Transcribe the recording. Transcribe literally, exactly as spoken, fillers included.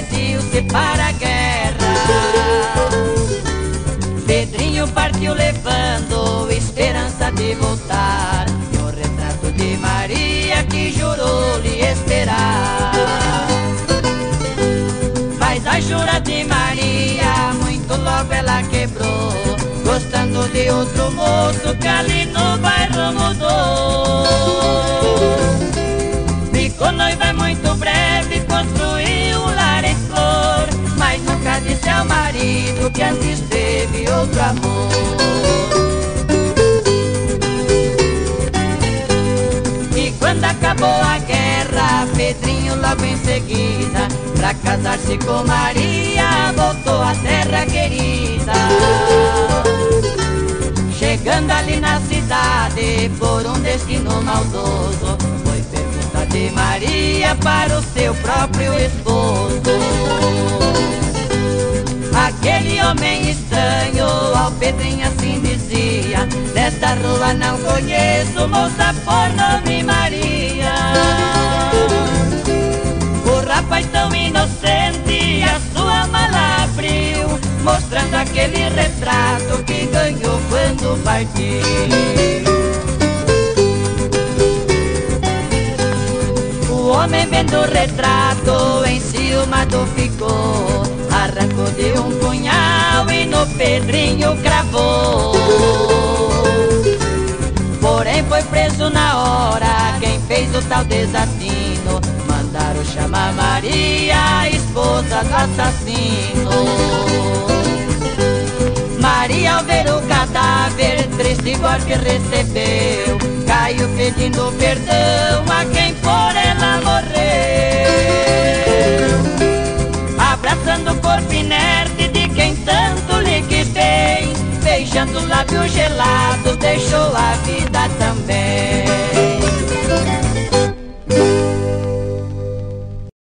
Brasil-se para a guerra. Pedrinho partiu levando esperança de voltar, e o retrato de Maria que jurou lhe esperar. Mas a jura de Maria muito logo ela quebrou, gostando de outro moço que ali no bairro mudou. Ficou noiva muito breve, construiu um lar em flor, mas nunca disse ao marido que antes teve outro amor. E quando acabou a guerra, Pedrinho logo em seguida, pra casar-se com Maria, voltou à terra querida. Chegando ali na cidade, por um destino maldoso, foi pergunta de Maria para o seu próprio esposo. Aquele homem estranho ao Pedrinho assim dizia: desta rua não conheço moça por nome Maria. O rapaz tão inocente a sua mala abriu, mostrando aquele retrato que ganhou quando partiu. O homem vendo o retrato enciumado ficou, arrancou de um punhal e no Pedrinho cravou. Porém foi preso na hora quem fez o tal desatino, mandaram chamar Maria, esposa do assassino. Maria ao ver o cadáver, triste golpe recebeu, caiu pedindo perdão a quem por ela morreu. Abraçando o corpo inerte de quem tanto lhe quis bem, beijando o lábio gelado, deixou a vida também.